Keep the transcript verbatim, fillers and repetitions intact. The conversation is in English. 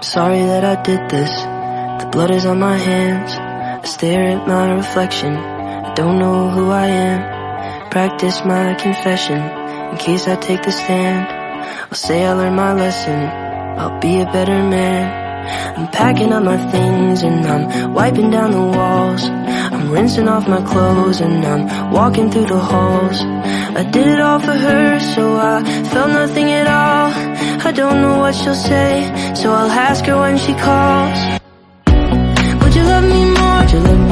sorry that I did this. The blood is on my hands. I stare at my reflection. I don't know who I am. Practice my confession in case I take the stand. I'll say I learned my lesson. I'll be a better man. I'm packing up my things and I'm wiping down the walls. I'm rinsing off my clothes and I'm walking through the halls. I did it all for her, so I felt nothing at all. I don't know what she'll say, so I'll ask her when she calls. Would you love me more? Would you love me